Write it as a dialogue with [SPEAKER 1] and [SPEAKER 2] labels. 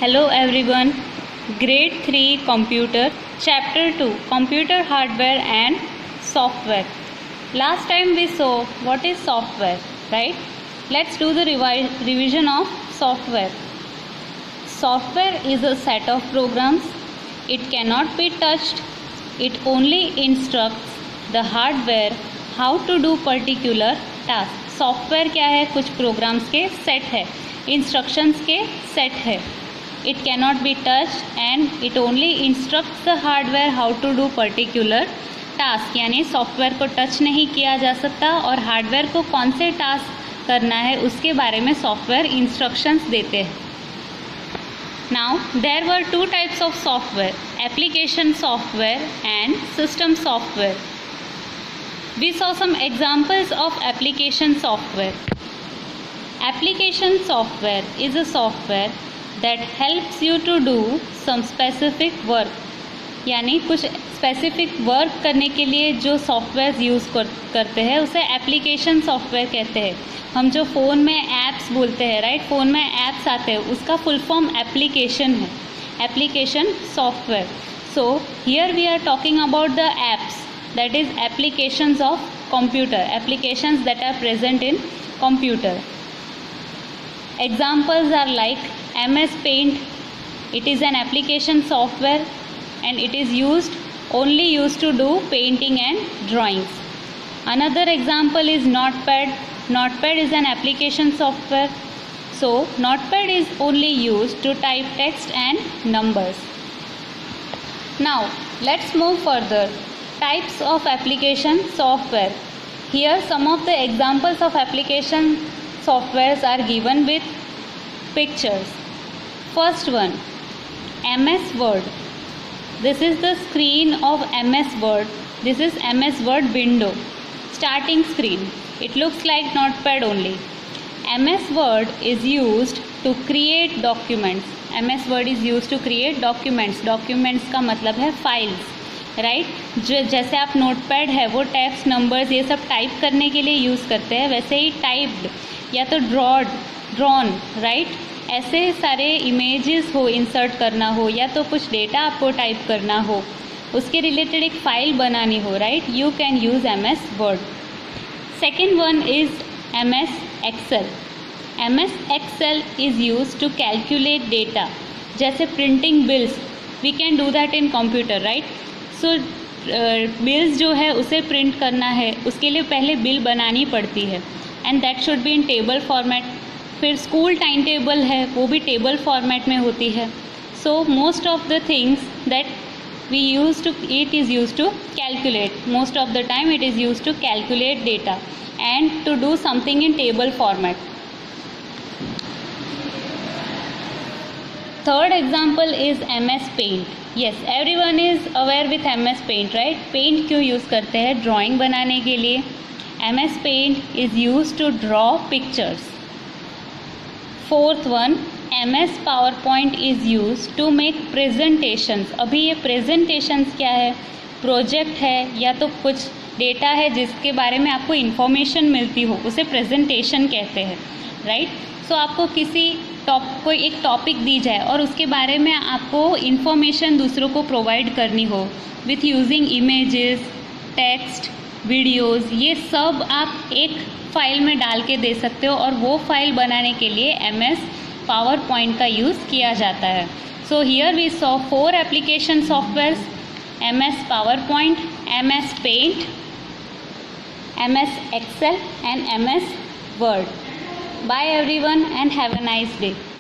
[SPEAKER 1] Hello everyone, Grade 3 Computer, Chapter 2 Computer Hardware and Software. Last time we saw what is software, right? Let's do the revision of software. Software is a set of programs. It cannot be touched. It only instructs the hardware how to do particular task. Software क्या है? कुछ programmes के set है, instructions के set है. It cannot be touched and it only instructs the hardware how to do particular task. यानी software को touch नहीं किया जा सकता और हार्डवेयर को कौन से टास्क करना है उसके बारे में सॉफ्टवेयर इंस्ट्रक्शंस देते हैं. Now there were two types of software, application software and system software. We saw some examples of application software. Application software is a software that helps you to do some specific work. यानी कुछ specific work करने के लिए जो software use करते हैं उसे application software कहते हैं. हम जो फ़ोन में ऐप्स बोलते हैं, राइट, फ़ोन में ऐप्स आते हैं, उसका फुल फॉर्म एप्लीकेशन है, application software. So here we are talking about the apps, that is applications of computer, applications that are present in computer. Examples are like MS Paint. It is an application software and it is only used to do painting and drawings. Another example is Notepad. Notepad is an application software. So Notepad is only used to type text and numbers. Now let's move further. Types of application software. Here some of the examples of application softwares are given with pictures. First one, MS Word. This is the screen of MS Word. This is MS Word window, starting screen. It looks like Notepad only. MS Word is used to create documents. MS Word is used to create documents. Documents का मतलब है files, right. जैसे आप notepad है वो text, numbers, ये सब type करने के लिए यूज़ करते हैं, वैसे ही टाइप्ड या तो ड्रॉन, राइट, ऐसे सारे इमेजेस हो इंसर्ट करना हो या तो कुछ डेटा आपको टाइप करना हो, उसके रिलेटेड एक फाइल बनानी हो, right, you can use MS word. Second one is MS Excel. MS Excel is use to calculate data. जैसे printing bills, we can do that in computer, right. So bills जो है उसे print करना है, उसके लिए पहले बिल बनानी पड़ती है and that should be in table format. फिर स्कूल टाइम टेबल है वो भी टेबल फॉर्मेट में होती है. So most of the things that we use to, it is use to calculate. Most of the time it is use to calculate data and to do something in table format. Third example is MS Paint. Yes, everyone is aware with MS Paint, right? Paint क्यों use करते हैं? Drawing बनाने के लिए. MS Paint is used to draw pictures. Fourth one, MS PowerPoint is used to make presentations. अभी ये presentations क्या है? प्रोजेक्ट है या तो कुछ डेटा है जिसके बारे में आपको इन्फॉर्मेशन मिलती हो, उसे प्रेजेंटेशन कहते हैं, राइट. सो आपको किसी कोई एक टॉपिक दी जाए और उसके बारे में आपको इन्फॉर्मेशन दूसरों को प्रोवाइड करनी हो with using images, text, videos, ये सब आप एक फाइल में डाल के दे सकते हो और वो फाइल बनाने के लिए MS PowerPoint का यूज़ किया जाता है. So here we saw 4 application softwares: MS PowerPoint, MS Paint, MS Excel and MS Word. Bye everyone and have a nice day.